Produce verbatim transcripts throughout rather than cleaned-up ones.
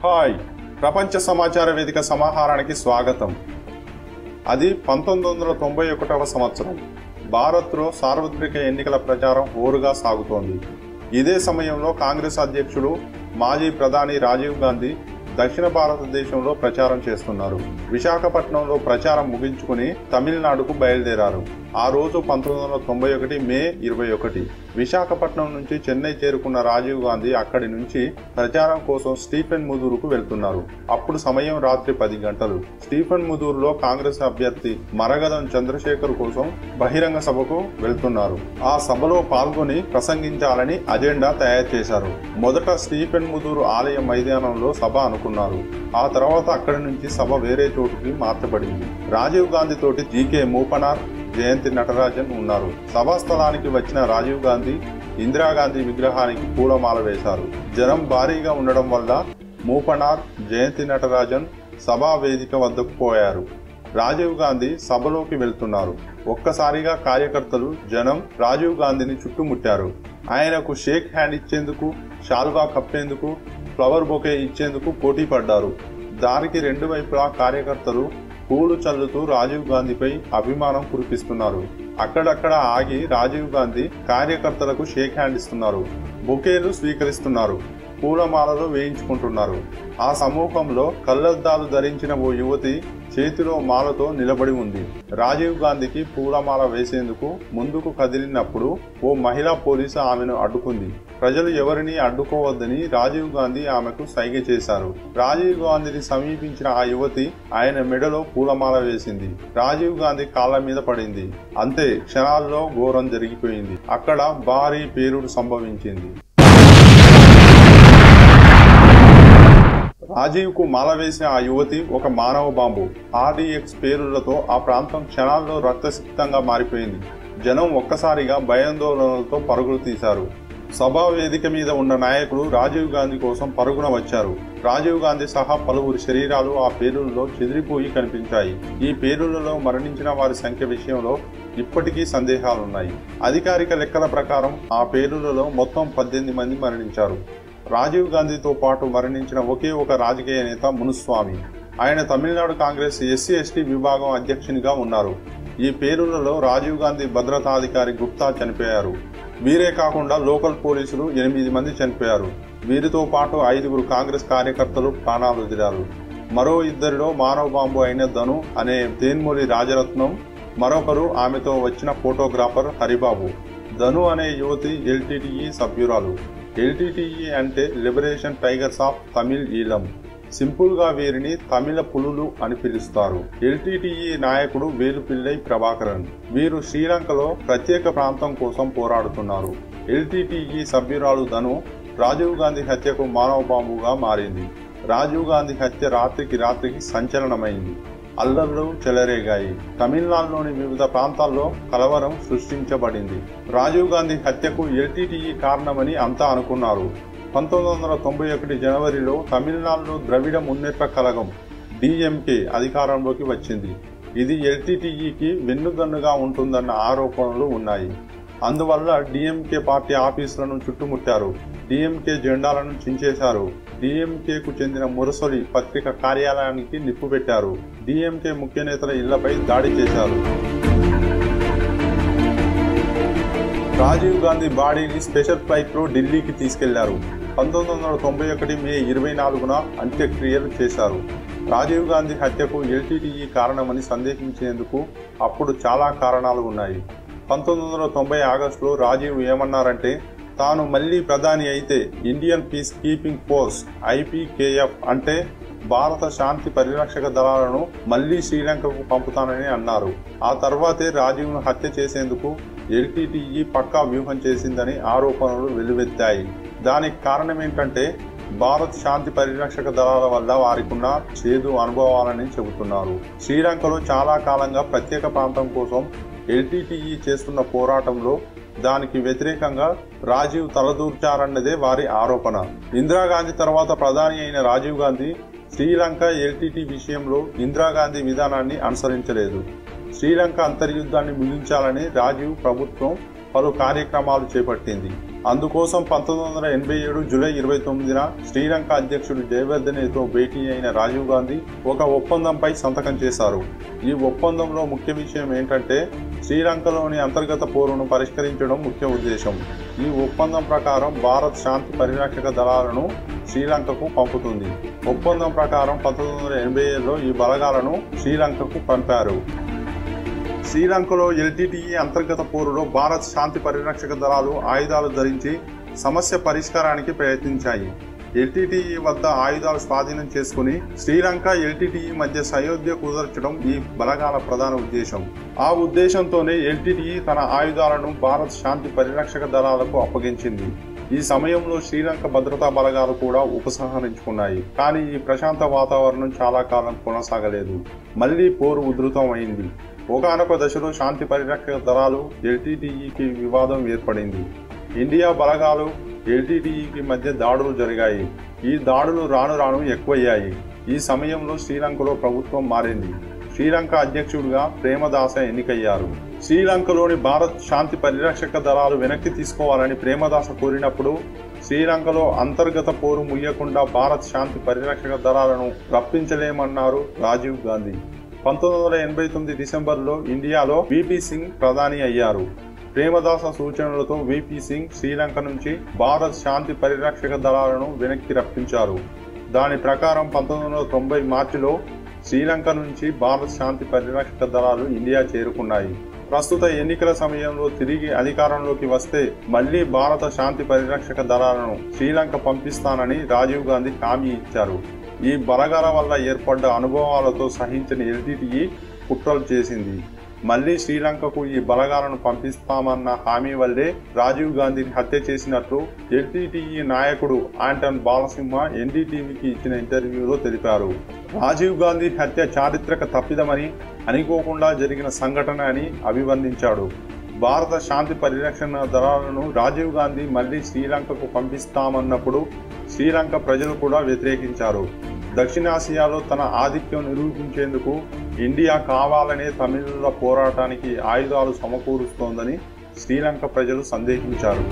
Hi, ప్రపంచ సమాచార వేదిక సమాహారానికి స్వాగతం. అది పంతొమ్మిది వందల తొంభై ఒకటవ సంవత్సరం. భారత్లో సార్వత్రిక ఎన్నికల ప్రచారం హోరుగా సాగుతోంది. ఇదే సమయంలో కాంగ్రెస్ అధ్యక్షుడు మాజీ ప్రధాని రాజీవ్ గాంధీ దక్షిణ భారతదేశంలో ప్రచారం చేస్తున్నారు. విశాఖపట్నంలో ప్రచారం ముగించుకుని తమిళనాడుకు బయలుదేరారు. ఆ రోజు పంతొమ్మిది వందల తొంభై ఒకటి మే ఇరవై ఒకటి విశాఖపట్నం నుంచి చెన్నై చేరుకున్న రాజీవ్ గాంధీ అక్కడి నుంచి ప్రచారం కోసం స్టీఫెన్ ముదూరుకు వెళ్తున్నారు. అప్పుడు సమయం రాత్రి పది గంటలు. స్టీఫెన్ ముదూరులో కాంగ్రెస్ అభ్యర్థి మరగదం చంద్రశేఖర్ కోసం బహిరంగ సభకు వెళ్తున్నారు. ఆ సభలో పాల్గొని ప్రసంగించాలని అజెండా తయారు చేశారు. మొదట స్టీఫెన్ ముదూరు ఆలయ మైదానంలో సభ అనుకున్నారు. ఆ తర్వాత అక్కడి నుంచి సభ వేరే చోటుకి మార్చబడింది. రాజీవ్ గాంధీ తోటి జీకే మూపనార్, జయంతి నటరాజన్ ఉన్నారు. సభా స్థలానికి వచ్చిన రాజీవ్ గాంధీ ఇందిరాగాంధీ విగ్రహానికి పూలమాల వేశారు. జనం భారీగా ఉండడం వల్ల మూపనార్, జయంతి నటరాజన్ సభా వేదిక వద్దకు పోయారు. రాజీవ్ గాంధీ సభలోకి వెళ్తున్నారు. ఒక్కసారిగా కార్యకర్తలు, జనం రాజీవ్ గాంధీని చుట్టుముట్టారు. ఆయనకు షేక్ హ్యాండ్ ఇచ్చేందుకు, శాల్వా కప్పేందుకు, ఫ్లవర్ బొకే ఇచ్చేందుకు పోటీ పడ్డారు. దానికి రెండు వైపులా కార్యకర్తలు పూలు చల్లుతూ రాజీవ్ గాంధీపై అభిమానం కురిపిస్తున్నారు. అక్కడక్కడ ఆగి రాజీవ్ గాంధీ కార్యకర్తలకు షేక్ హ్యాండ్ ఇస్తున్నారు. బొకేలు స్వీకరిస్తున్నారు. పూలమాలలు వేయించుకుంటున్నారు. ఆ సమూహంలో కళ్లద్దాలు ధరించిన ఓ యువతి చేతిలో మాలతో నిలబడి ఉంది. రాజీవ్ గాంధీకి పూలమాల వేసేందుకు ముందుకు కదిలినప్పుడు ఓ మహిళా పోలీసు ఆమెను అడ్డుకుంది. ప్రజలు ఎవరిని అడ్డుకోవద్దని రాజీవ్ గాంధీ ఆమెకు సైగ చేశారు. రాజీవ్ గాంధీని సమీపించిన ఆ యువతి ఆయన మెడలో పూలమాల వేసింది. రాజీవ్ గాంధీ కాళ్ల మీద పడింది. అంతే, క్షణాల్లో ఘోరం జరిగిపోయింది. అక్కడ భారీ పేలుడు సంభవించింది. రాజీవ్ కు మాల వేసిన ఆ యువతి ఒక మానవ బాంబు. ఆర్డీఎక్స్ పేలుళ్లతో ఆ ప్రాంతం క్షణాల్లో రక్తసిక్తంగా మారిపోయింది. జనం ఒక్కసారిగా భయాందోళనలతో పరుగులు తీశారు. సభా వేదిక మీద ఉన్న నాయకులు రాజీవ్ గాంధీ కోసం పరుగున వచ్చారు. రాజీవ్ గాంధీ సహా పలువురి శరీరాలు ఆ పేలుళ్లలో చెదిరిపోయి కనిపించాయి. ఈ పేలుళ్లలో మరణించిన వారి సంఖ్య విషయంలో ఇప్పటికీ సందేహాలున్నాయి. అధికారిక లెక్కల ప్రకారం ఆ పేలుళ్లలో మొత్తం పద్దెనిమిది మంది మరణించారు. రాజీవ్ గాంధీతో పాటు మరణించిన ఒకే ఒక రాజకీయ నేత మునుస్వామి. ఆయన తమిళనాడు కాంగ్రెస్ ఎస్సీ ఎస్టీ విభాగం అధ్యక్షునిగా ఉన్నారు. ఈ పేలుళ్లలో రాజీవ్ గాంధీ భద్రతాధికారి గుప్తా చనిపోయారు. వీరే కాకుండా లోకల్ పోలీసులు ఎనిమిది మంది చనిపోయారు. వీరితో పాటు ఐదుగురు కాంగ్రెస్ కార్యకర్తలు ప్రాణాలు వదిలారు. మరో ఇద్దరిలో మానవ బాంబు అయిన ధను అనే తేన్మొళి రాజరత్నం, మరొకరు ఆమెతో వచ్చిన ఫోటోగ్రాఫర్ హరిబాబు. ధను అనే యువతి ఎల్టీటీఈ సభ్యురాలు. ఎల్టీటీఈ అంటే liberation tigers of Tamil Eelam. Simple గా వీరిని తమిళ పులులు అని పిలుస్తారు. ఎల్టీటీఈ నాయకుడు వేలుపిల్లై ప్రభాకరన్. వీరు శ్రీలంకలో ప్రత్యేక ప్రాంతం కోసం పోరాడుతున్నారు. ఎల్టీటీఈ సభ్యురాలు ధను రాజీవ్ గాంధీ హత్యకు మానవ బాంబుగా మారింది. రాజీవ్ గాంధీ హత్య రాత్రికి రాత్రికి సంచలనమైంది. అల్లర్లు చెలరేగాయి. తమిళనాడులోని వివిధ ప్రాంతాల్లో కలవరం సృష్టించబడింది. రాజీవ్ గాంధీ హత్యకు ఎల్టీటీఈ కారణమని అంతా అనుకున్నారు. పంతొమ్మిది వందల తొంభై ఒకటి జనవరిలో తమిళనాడులో ద్రవిడ మున్నేట్ర కళగం డిఎంకే అధికారంలోకి వచ్చింది. ఇది ఎల్టీటీఈకి వెన్నుదన్నుగా ఉంటుందన్న ఆరోపణలు ఉన్నాయి. అందువల్ల డిఎంకే పార్టీ ఆఫీసులను చుట్టుముట్టారు. డిఎంకే జెండాలను చించేశారు. డిఎంకేకు చెందిన మురసొలి పత్రిక కార్యాలయానికి నిప్పు పెట్టారు. డిఎంకే ముఖ్య నేతల ఇళ్లపై దాడి చేశారు. రాజీవ్ గాంధీ బాడీని స్పెషల్ ఫ్లైట్ లో ఢిల్లీకి తీసుకెళ్లారు. పంతొమ్మిది వందల తొంభై ఒకటి మే ఇరవై నాలుగున అంత్యక్రియలు చేశారు. రాజీవ్ గాంధీ హత్యకు ఎల్టీటీఈ కారణమని సందేహించేందుకు అప్పుడు చాలా కారణాలు ఉన్నాయి. పంతొమ్మిది వందల తొంభై ఆగస్టులో రాజీవ్ ఏమన్నారంటే, తాను మళ్లీ ప్రధాని అయితే Indian peace keeping force IPKF అంటే భారత శాంతి పరిరక్షక దళాలను మళ్లీ శ్రీలంకకు పంపుతానని అన్నారు. ఆ తర్వాతే రాజీవ్ను హత్య చేసేందుకు ఎల్టీటీఈ పక్కా వ్యూహం చేసిందని ఆరోపణలు వెల్లువెత్తాయి. దానికి కారణమేంటంటే భారత్ శాంతి పరిరక్షక దళాల వల్ల వారికున్న చేదు అనుభవాలని చెబుతున్నారు. శ్రీలంకలో చాలా కాలంగా ప్రత్యేక ప్రాంతం కోసం ఎల్టీటీఈ చేస్తున్న పోరాటంలో దానికి వ్యతిరేకంగా రాజీవ్ తలదూర్చారన్నదే వారి ఆరోపణ. ఇందిరాగాంధీ తర్వాత ప్రధాని అయిన రాజీవ్ గాంధీ శ్రీలంక ఎల్టీటీ విషయంలో ఇందిరాగాంధీ విధానాన్ని అనుసరించలేదు. శ్రీలంక అంతర్యుద్ధాన్ని ముగించాలని రాజీవ్ ప్రభుత్వం పలు కార్యక్రమాలు చేపట్టింది. అందుకోసం పంతొమ్మిది వందల ఎనభై ఏడు జూలై ఇరవై తొమ్మిదిన శ్రీలంక అధ్యక్షుడు జయవర్ధనేతో భేటీ అయిన రాజీవ్ గాంధీ ఒక ఒప్పందంపై సంతకం చేశారు. ఈ ఒప్పందంలో ముఖ్య విషయం ఏంటంటే శ్రీలంకలోని అంతర్గత పోరును పరిష్కరించడం ముఖ్య ఉద్దేశం. ఈ ఒప్పందం ప్రకారం భారత్ శాంతి పరిరక్షక దళాలను శ్రీలంకకు పంపుతుంది. ఒప్పందం ప్రకారం పంతొమ్మిది వందల ఎనభై ఏడులో ఈ బలగాలను శ్రీలంకకు పంపారు. శ్రీలంకలో ఎల్టీటీఈ అంతర్గత పోరులో భారత్ శాంతి పరిరక్షక దళాలు ఆయుధాలు ధరించి సమస్య పరిష్కారానికి ప్రయత్నించాయి. ఎల్టీటీఈ వద్ద ఆయుధాలు స్వాధీనం చేసుకుని శ్రీలంక ఎల్టీటీఈ మధ్య సయోధ్య కుదర్చడం ఈ బలగాల ప్రధాన ఉద్దేశం. ఆ ఉద్దేశంతోనే ఎల్టీటీఈ తన ఆయుధాలను భారత్ శాంతి పరిరక్షక దళాలకు అప్పగించింది. ఈ సమయంలో శ్రీలంక భద్రతా బలగాలు కూడా ఉపసంహరించుకున్నాయి. కానీ ఈ ప్రశాంత వాతావరణం చాలా కాలం కొనసాగలేదు. మళ్లీ పోరు ఉధృతం అయింది. ఒకానొక దశలో శాంతి పరిరక్షక దళాలు ఎల్టీటీఈకి వివాదం ఏర్పడింది. ఇండియా బలగాలు ఎల్టీటీఈకి మధ్య దాడులు జరిగాయి. ఈ దాడులు రాను రాను ఎక్కువయ్యాయి. ఈ సమయంలో శ్రీలంకలో ప్రభుత్వం మారింది. శ్రీలంక అధ్యక్షుడిగా ప్రేమదాస ఎన్నికయ్యారు. శ్రీలంకలోని భారత్ శాంతి పరిరక్షక దళాలు వెనక్కి తీసుకోవాలని ప్రేమదాస కోరినప్పుడు శ్రీలంకలో అంతర్గత పోరు ముయ్యకుండా భారత్ శాంతి పరిరక్షక దళాలను రప్పించలేమన్నారు రాజీవ్ గాంధీ. పంతొమ్మిది వందల ఎనభై తొమ్మిది డిసెంబర్లో ఇండియాలో విపి సింగ్ ప్రధాని అయ్యారు. ప్రేమదాస సూచనలతో విపి సింగ్ శ్రీలంక నుంచి భారత్ శాంతి పరిరక్షక దళాలను వెనక్కి రప్పించారు. దాని ప్రకారం పంతొమ్మిది వందల తొంభై మార్చిలో శ్రీలంక నుంచి భారత్ శాంతి పరిరక్షక దళాలు ఇండియా చేరుకున్నాయి. ప్రస్తుత ఎన్నికల సమయంలో తిరిగి అధికారంలోకి వస్తే మళ్లీ భారత శాంతి పరిరక్షక దళాలను శ్రీలంక పంపిస్తానని రాజీవ్ గాంధీ హామీ ఇచ్చారు. ఈ బలగాల వల్ల ఏర్పడ్డ అనుభవాలతో సహించని ఎల్టీటీఈ కుట్రలు చేసింది. మళ్లీ శ్రీలంకకు ఈ బలగాలను పంపిస్తామన్న హామీ వల్లే రాజీవ్ గాంధీని హత్య చేసినట్లు ఎల్టీటీఈ నాయకుడు ఆంటన్ బాలసింహ ఎన్డీటీవీకి ఇచ్చిన ఇంటర్వ్యూలో తెలిపారు. రాజీవ్ గాంధీ హత్య చారిత్రక తప్పిదమని, అనుకోకుండా జరిగిన సంఘటన అని అభివర్ణించాడు. భారత శాంతి పరిరక్షణ దళాలను రాజీవ్ గాంధీ మళ్లీ శ్రీలంకకు పంపిస్తామన్నప్పుడు శ్రీలంక ప్రజలు కూడా వ్యతిరేకించారు. దక్షిణాసియాలో తన ఆధిక్యం నిరూపించేందుకు ఇండియా కావాలనే తమిళుల పోరాటానికి ఆయుధాలు సమకూరుస్తోందని శ్రీలంక ప్రజలు సందేహించారు.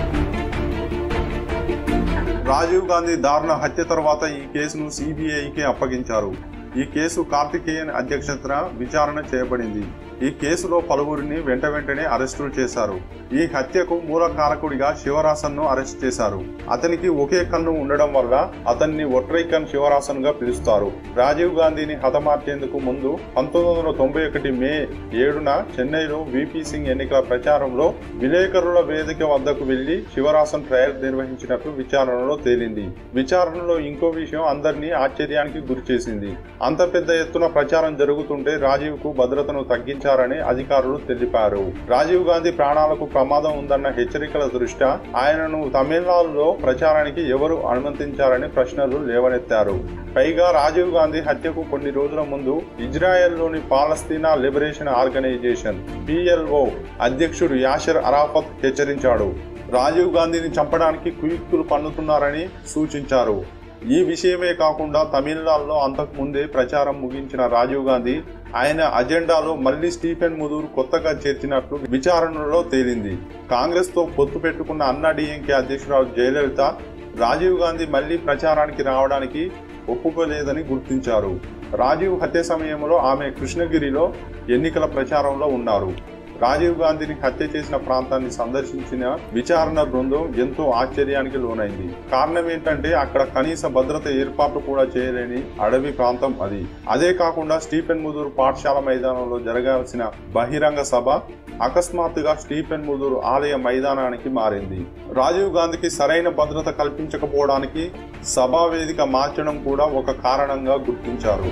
రాజీవ్ గాంధీ దారుణ హత్య తర్వాత ఈ కేసును సిబిఐకి అప్పగించారు. ఈ కేసు కార్తికేయన్ అధ్యక్షతన విచారణ చేయబడింది. ఈ కేసులో పలువురిని వెంట వెంటనే అరెస్టులు చేశారు. ఈ హత్యకు మూల కారకుడిగా శివరాసన్ ను అరెస్ట్ చేశారు. అతనికి ఒకే కన్ను ఉండడం వల్ల అతన్ని ఒట్రైకన్ శివరాసన్ గా పిలుస్తారు. రాజీవ్ గాంధీని హతమార్చేందుకు ముందు పంతొమ్మిది వందల తొంభై ఒకటి మే ఏడున చెన్నైలో విపి సింగ్ ఎన్నికల ప్రచారంలో విలేకరుల వేదిక వద్దకు వెళ్లి శివరాసన్ ట్రయల్ నిర్వహించినట్లు విచారణలో తేలింది. విచారణలో ఇంకో విషయం అందరినీ ఆశ్చర్యానికి గురిచేసింది. అంత పెద్ద ఎత్తున ప్రచారం జరుగుతుంటే రాజీవ్ కు భద్రతను తగ్గించారని అధికారులు తెలిపారు. రాజీవ్ గాంధీ ప్రాణాలకు ప్రమాదం ఉందన్న హెచ్చరికల దృష్ట్యా ఆయనను తమిళనాడులో ప్రచారానికి ఎవరు అనుమతించారని ప్రశ్నలు లేవనెత్తారు. పైగా రాజీవ్ గాంధీ హత్యకు కొన్ని రోజుల ముందు ఇజ్రాయెల్లోని పాలస్తీనా లిబరేషన్ ఆర్గనైజేషన్ పిఎల్ఓ అధ్యక్షుడు యాషర్ అరాఫత్ హెచ్చరించాడు. రాజీవ్ గాంధీని చంపడానికి కుయుక్తులు పన్నుతున్నారని సూచించారు. ఈ విషయమే కాకుండా తమిళనాడులో అంతకు ముందే ప్రచారం ముగించిన రాజీవ్ గాంధీ ఆయన అజెండాలో మళ్లీ స్టీఫెన్ ముదూర్ కొత్తగా చేర్చినట్లు విచారణలో తేలింది. కాంగ్రెస్ తో పొత్తు పెట్టుకున్న అన్నా డీఎంకే అధ్యక్షురాలు జయలలిత రాజీవ్ గాంధీ మళ్లీ ప్రచారానికి రావడానికి ఒప్పుకోలేదని గుర్తించారు. రాజీవ్ హత్య సమయంలో ఆమె కృష్ణగిరిలో ఎన్నికల ప్రచారంలో ఉన్నారు. రాజీవ్ గాంధీని హత్య చేసిన ప్రాంతాన్ని సందర్శించిన విచారణ బృందం ఎంతో ఆశ్చర్యానికి లోనైంది. కారణం ఏంటంటే అక్కడ కనీస భద్రత ఏర్పాట్లు కూడా చేయలేని అడవి ప్రాంతం అది. అదే కాకుండా స్టీఫెన్ ముదూర్ పాఠశాల మైదానంలో జరగాల్సిన బహిరంగ సభ అకస్మాత్తుగా స్టీఫెన్ ముదూర్ ఆలయ మైదానానికి మారింది. రాజీవ్ గాంధీకి సరైన భద్రత కల్పించకపోవడానికి సభా వేదిక మార్చడం కూడా ఒక కారణంగా గుర్తించారు.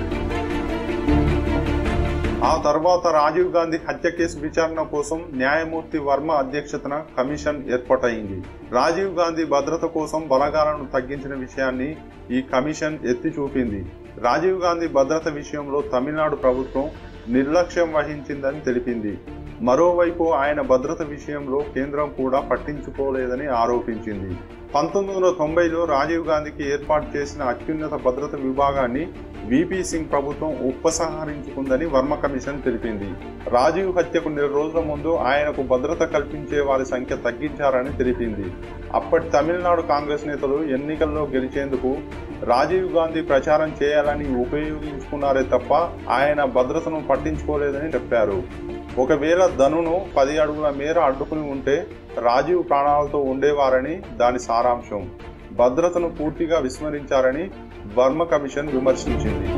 ఆ తర్వాత రాజీవ్ గాంధీ హత్య కేసు విచారణ కోసం న్యాయమూర్తి వర్మ అధ్యక్షతన కమిషన్ ఏర్పాటైంది. రాజీవ్ గాంధీ భద్రత కోసం బలగాలను తగ్గించిన విషయాన్ని ఈ కమిషన్ ఎత్తి చూపింది. రాజీవ్ గాంధీ భద్రత విషయంలో తమిళనాడు ప్రభుత్వం నిర్లక్ష్యం వహించిందని తెలిపింది. మరోవైపు ఆయన భద్రత విషయంలో కేంద్రం కూడా పట్టించుకోలేదని ఆరోపించింది. పంతొమ్మిది వందల తొంభైలో రాజీవ్ గాంధీకి ఏర్పాటు చేసిన అత్యున్నత భద్రత విభాగాన్ని విపి సింగ్ ప్రభుత్వం ఉపసంహరించుకుందని వర్మ కమిషన్ తెలిపింది. రాజీవ్ హత్యకు నెల రోజుల ముందు ఆయనకు భద్రత కల్పించే వారి సంఖ్య తగ్గించారని తెలిపింది. అప్పటి తమిళనాడు కాంగ్రెస్ నేతలు ఎన్నికల్లో గెలిచేందుకు రాజీవ్ గాంధీ ప్రచారం చేయాలని ఉపయోగించుకున్నారే తప్ప ఆయన భద్రతను పట్టించుకోలేదని చెప్పారు. ఒకవేళ ధనును పది అడుగుల మేర అడ్డుకుని ఉంటే రాజీవ్ ప్రాణాలతో ఉండేవారని దాని సారాంశం. భద్రతను పూర్తిగా విస్మరించారని వర్మ కమిషన్ విమర్శించింది.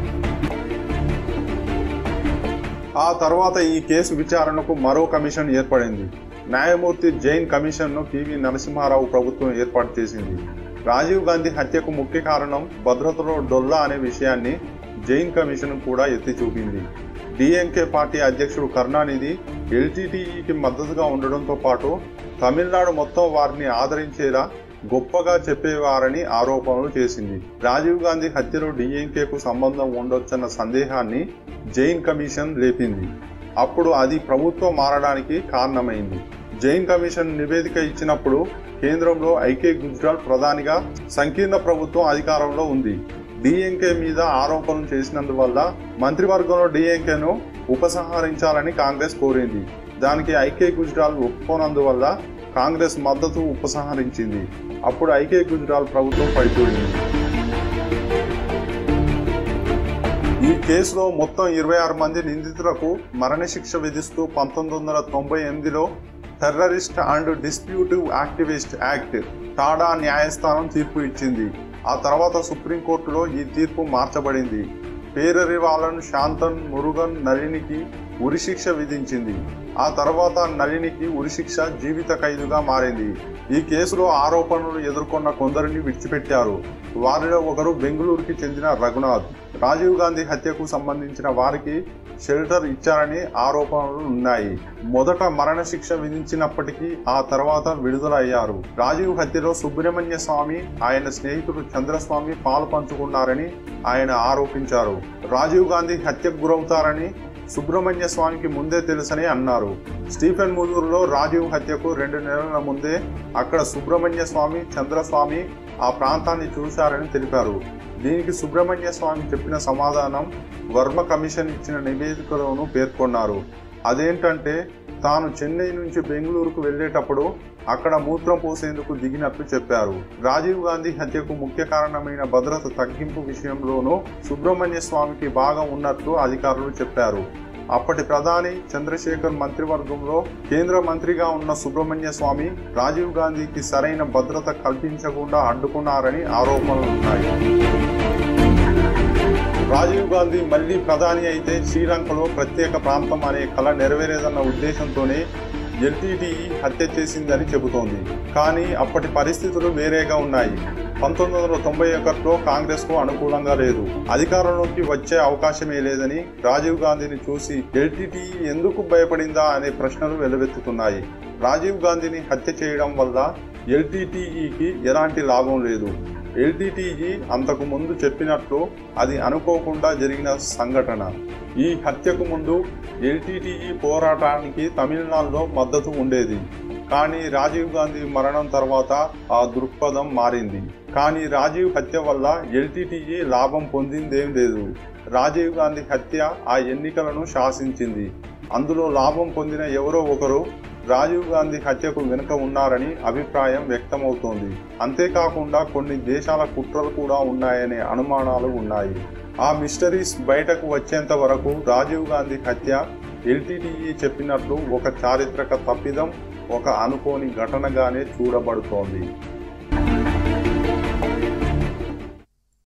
ఆ తర్వాత ఈ కేసు విచారణకు మరో కమిషన్ ఏర్పడింది. న్యాయమూర్తి జైన్ కమిషన్ను పివి నరసింహారావు ప్రభుత్వం ఏర్పాటు చేసింది. రాజీవ్ గాంధీ హత్యకు ముఖ్య కారణం భద్రతలో డొల్లా అనే విషయాన్ని జైన్ కమిషన్ కూడా ఎత్తి చూపింది. డిఎంకే పార్టీ అధ్యక్షుడు కరుణానిధి ఎల్టీటీఈకి మద్దతుగా ఉండడంతో పాటు తమిళనాడు మొత్తం వారిని ఆదరించేలా గొప్పగా చెప్పేవారని ఆరోపణలు చేసింది. రాజీవ్ గాంధీ హత్యలో డిఎంకేకు సంబంధం ఉండొచ్చన్న సందేహాన్ని జైన్ కమిషన్ లేపింది. అప్పుడు అది ప్రభుత్వం మారడానికి కారణమైంది. జైన్ కమిషన్ నివేదిక ఇచ్చినప్పుడు కేంద్రంలో ఐకే గుజ్రాల్ ప్రధానిగా సంకీర్ణ ప్రభుత్వం అధికారంలో ఉంది. డిఎంకే మీద ఆరోపణలు చేసినందువల్ల మంత్రివర్గంలో డిఎంకేను ఉపసంహరించాలని కాంగ్రెస్ కోరింది. దానికి ఐకే గుజ్రాల్ ఒప్పుకోనందువల్ల కాంగ్రెస్ మద్దతు ఉపసంహరించింది. అప్పుడు ఐకే గుజ్రాల్ ప్రభుత్వం పడిపోయింది. ఈ కేసులో మొత్తం ఇరవై ఆరు మంది నిందితులకు మరణశిక్ష విధిస్తూ పంతొమ్మిది వందల తొంభై ఎనిమిదిలో terrorist and disruptive activist act TADA న్యాయస్థానం తీర్పు ఇచ్చింది. ఆ తర్వాత సుప్రీంకోర్టులో ఈ తీర్పు మార్చబడింది. పేరరివాలన్, శాంతన్, మురుగన్, నళినికి ఉరిశిక్ష విధించింది. ఆ తర్వాత నళినికి ఉరిశిక్ష జీవిత ఖైదుగా మారింది. ఈ కేసులో ఆరోపణలు ఎదుర్కొన్న కొందరిని విడిచిపెట్టారు. వారిలో ఒకరు బెంగళూరుకి చెందిన రఘునాథ్. రాజీవ్ గాంధీ హత్యకు సంబంధించిన వారికి షెల్టర్ ఇచ్చారని ఆరోపణలు ఉన్నాయి. మొదట మరణశిక్ష విధించినప్పటికీ ఆ తర్వాత విడుదల అయ్యారు. రాజీవ్ హత్యలో సుబ్రహ్మణ్య స్వామి, ఆయన స్నేహితుడు చంద్రస్వామి పాలు పంచుకున్నారని ఆయన ఆరోపించారు. రాజీవ్ గాంధీ హత్యకు గురవుతారని సుబ్రహ్మణ్య స్వామికి ముందే తెలుసని అన్నారు. స్టీఫెన్ ముదూరులో రాజీవ్ హత్యకు రెండు నెలల ముందే అక్కడ సుబ్రహ్మణ్య స్వామి, చంద్రస్వామి ఆ ప్రాంతాన్ని చూశారని తెలిపారు. దీనికి సుబ్రహ్మణ్య స్వామి చెప్పిన సమాధానం వర్మ కమిషన్ ఇచ్చిన నివేదికలోనూ పేర్కొన్నారు. అదేంటంటే తాను చెన్నై నుంచి బెంగళూరుకు వెళ్లేటప్పుడు అక్కడ మూత్రం పోసేందుకు దిగినట్లు చెప్పారు. రాజీవ్ గాంధీ హత్యకు ముఖ్య కారణమైన భద్రత తగ్గింపు విషయంలోనూ సుబ్రహ్మణ్య స్వామికి భాగం ఉన్నట్లు అధికారులు చెప్పారు. అప్పటి ప్రధాని చంద్రశేఖర్ మంత్రివర్గంలో కేంద్ర మంత్రిగా ఉన్న సుబ్రహ్మణ్య స్వామి రాజీవ్ గాంధీకి సరైన భద్రత కల్పించకుండా అడ్డుకున్నారని ఆరోపణలున్నాయి. రాజీవ్ గాంధీ మళ్లీ ప్రధాని అయితే శ్రీలంకలో ప్రత్యేక ప్రాంతం అనే కళ నెరవేరేదన్న ఉద్దేశంతోనే ఎల్టీటీఈ హత్య చేసిందని చెబుతోంది. కానీ అప్పటి పరిస్థితులు వేరేగా ఉన్నాయి. పంతొమ్మిది వందల తొంభై ఒకటిలో కాంగ్రెస్ కు అనుకూలంగా లేదు. అధికారంలోకి వచ్చే అవకాశమే లేదని రాజీవ్ గాంధీని చూసి ఎల్టీటీఈ ఎందుకు భయపడిందా అనే ప్రశ్నలు వెలువెత్తుతున్నాయి. రాజీవ్ గాంధీని హత్య చేయడం వల్ల ఎల్టీటీఈకి ఎలాంటి లాభం లేదు. ఎల్టీటీఈ అంతకు ముందు చెప్పినట్లు అది అనుకోకుండా జరిగిన సంఘటన. ఈ హత్యకు ముందు ఎల్టీటీఈ పోరాటానికి తమిళనాడులో మద్దతు ఉండేది. కానీ రాజీవ్ గాంధీ మరణం తర్వాత ఆ దృక్పథం మారింది. కానీ రాజీవ్ హత్య వల్ల ఎల్టీటీఈ లాభం పొందిందేం లేదు. రాజీవ్ గాంధీ హత్య ఆ ఎన్నికలను శాసించింది. అందులో లాభం పొందిన ఎవరో ఒకరు రాజీవ్ గాంధీ హత్యకు వెనుక ఉన్నారని అభిప్రాయం వ్యక్తమవుతోంది. అంతేకాకుండా కొన్ని దేశాల కుట్రలు కూడా ఉన్నాయనే అనుమానాలు ఉన్నాయి. ఆ మిస్టరీస్ బయటకు వచ్చేంత వరకు రాజీవ్ గాంధీ హత్య ఎల్టీటీఈ చెప్పినట్లు ఒక చారిత్రక తప్పిదం, ఒక అనుకోని ఘటనగానే చూడబడుతోంది.